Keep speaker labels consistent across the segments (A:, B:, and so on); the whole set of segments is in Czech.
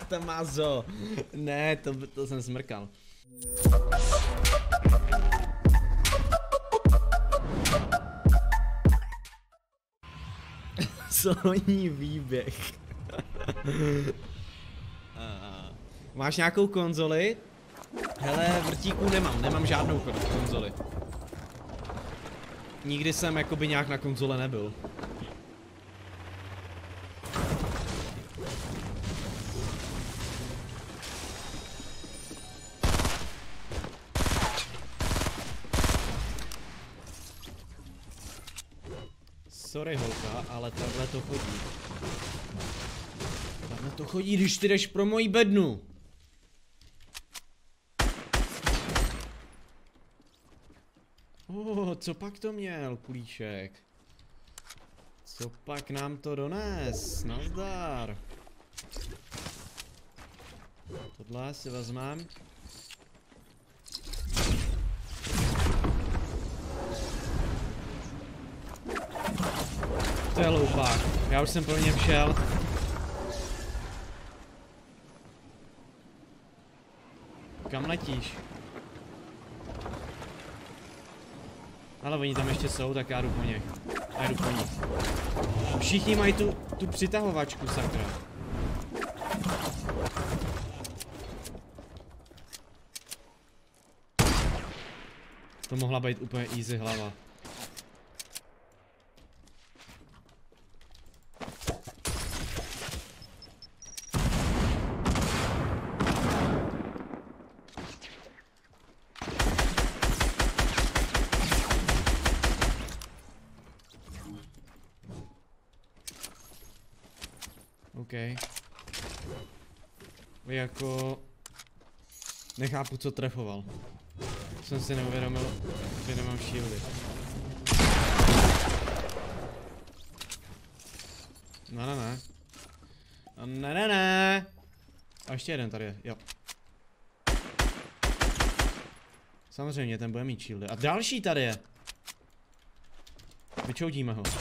A: Tam má zo. Ne, to jsem smrkal. Solní výběh. Máš nějakou konzoli? Hele, vrtíků nemám žádnou konzoli. Nikdy jsem jakoby nějak na konzole nebyl. Sorry holka, ale takhle to chodí. Takhle to chodí, když ty jdeš pro mojí bednu. Co pak to měl, kulíček? Co pak nám to dones? Nazdar. Tohle si vezmem. To je loupák. Já už jsem pro něm šel. Kam letíš? Ale oni tam ještě jsou, tak já jdu po nich. Já jdu po nich. Všichni mají tu přitahovačku, sakra. To mohla být úplně easy hlava. OK. Jako... Nechápu, co trefoval. Jsem si neuvědomil, že nemám shieldy. Ne. Ne. A ještě jeden tady je, jo. Samozřejmě, ten bude mít shieldy. A další tady je. Vyčoudíme ho.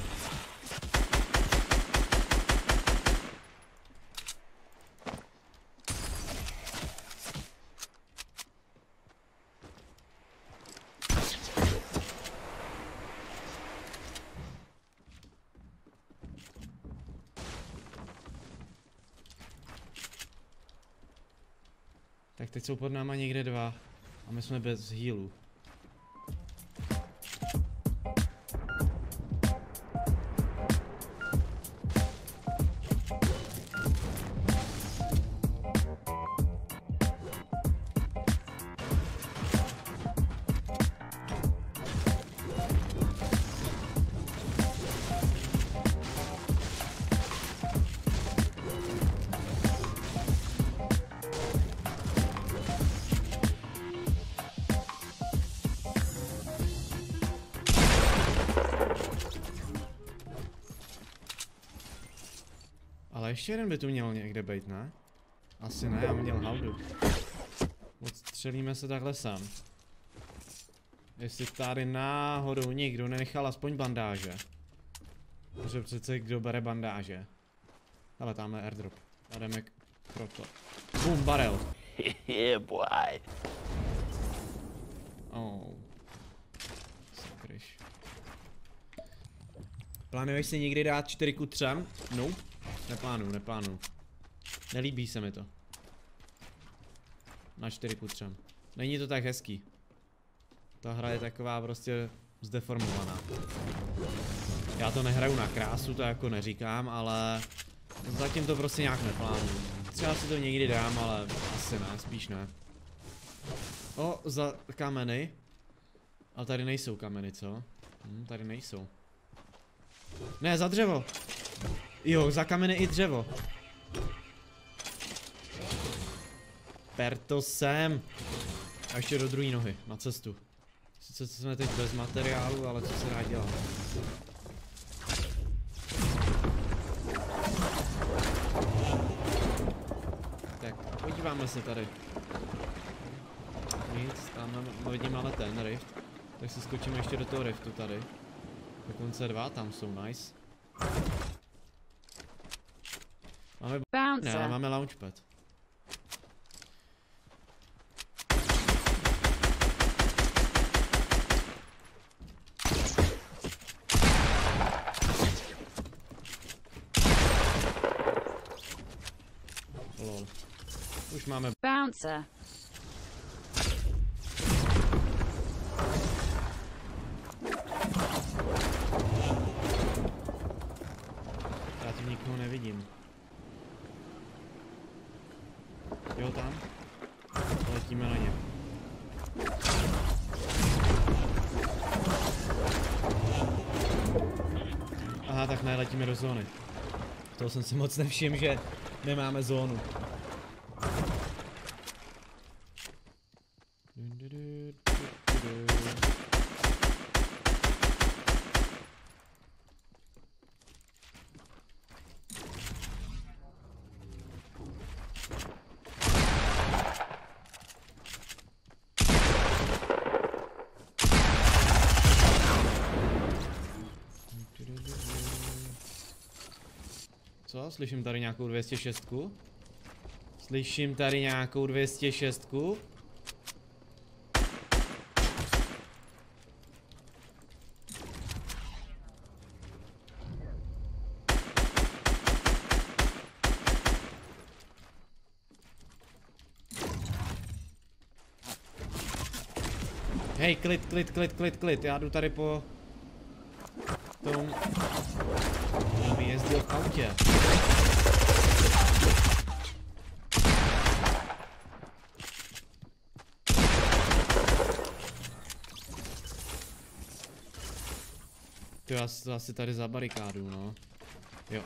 A: Tak teď jsou pod náma někde dva a my jsme bez healů. Ale ještě jeden by tu měl někde být, ne? Asi ne, já měl haudu. Odstřelíme se takhle sám. Jestli tady náhodou někdo nenechal aspoň bandáže. Protože přece kdo bere bandáže. Ale tamhle airdrop. A jdeme pro to. Boom, barel.
B: Yeah, boy.
A: Oh. Sakryš. Plánuješ si někdy dát 4:3? Nope. Neplánuju. Nelíbí se mi to. Na 4:3. Není to tak hezký. Ta hra je taková prostě zdeformovaná. Já to nehraju na krásu, to jako neříkám, ale zatím to prostě nějak neplánuju. Třeba si to někdy dám, ale asi ne, spíš ne. O, za kameny. Ale tady nejsou kameny, co? Tady nejsou. Ne, za dřevo. Jo, za kameny i dřevo. Per to sem. A ještě do druhé nohy, na cestu. Sice jsme teď bez materiálu, ale co se dá dělat. Tak, podíváme se tady. Nic, tam vidím ale ten rift. Tak si skočíme ještě do toho riftu tady. Dokonce dva tam jsou, nice. Ne, ale máme launchpad. Lol. Už máme
C: Bouncer.
A: Já tu nikoho nevidím. Jo, tam. Letíme na ně. Aha, tak ne, letíme do zóny. Toho jsem si moc nevšiml, že nemáme zónu. Co? Slyším tady nějakou 206? Slyším tady nějakou 206? Hej, klid, já jdu tady po tom, aby jezdil v autě. To já to asi tady za barikádu, no. Jo.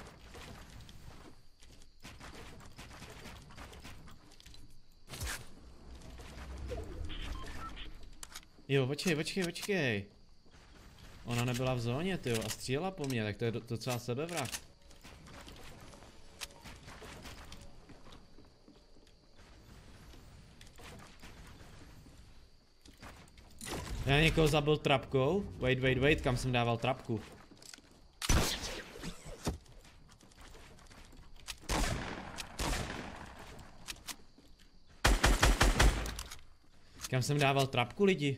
A: Jo, počkej. Ona nebyla v zóně, tyjo, a střílela po mně, tak to je docela sebevrah. Já někoho zabil trapkou. Wait, kam jsem dával trapku? Kam jsem dával trapku, lidi?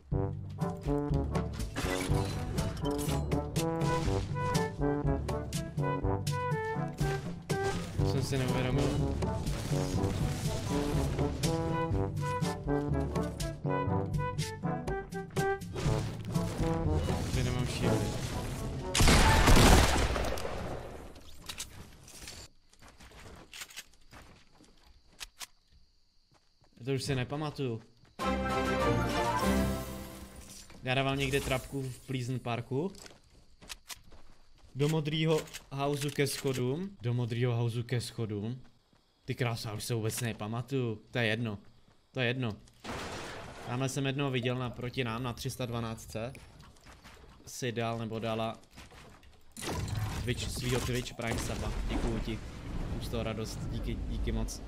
A: Jsem si neuvědomil. Tady nemám shieldy. To už si nepamatuju. Já dával někde trapku v Pleasant Parku. Do modrýho houseu ke schodům. Ty krása, už se vůbec nepamatuju. To je jedno. Tamhle jsem jednoho viděl naproti nám na 312. Si dal nebo dala svýho Twitch Prime suba. Děkuju ti. Už toho radost. Díky moc.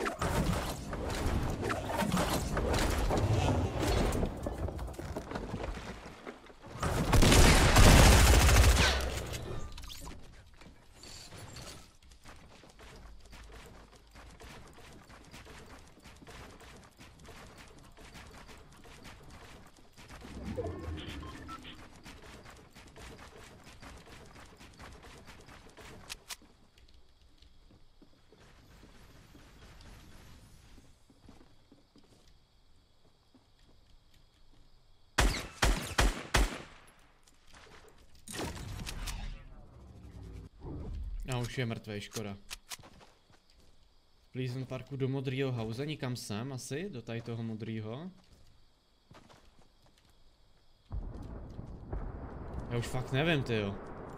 A: A už je mrtvej, škoda. V Pleasant Parku do modrýho house, nikam sem asi, do tady toho modrýho. Já už fakt nevím, tyjo.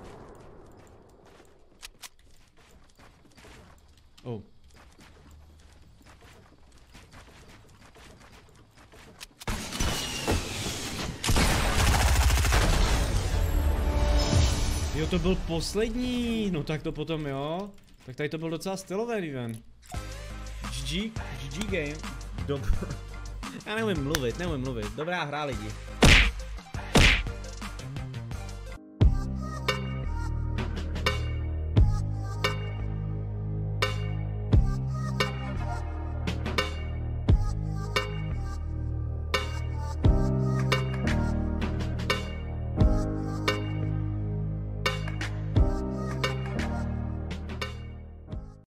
A: Oh. Jo, to byl poslední, no tak to potom jo. Tak tady to byl docela stylový event. GG game. Já neumím mluvit, dobrá hra lidi.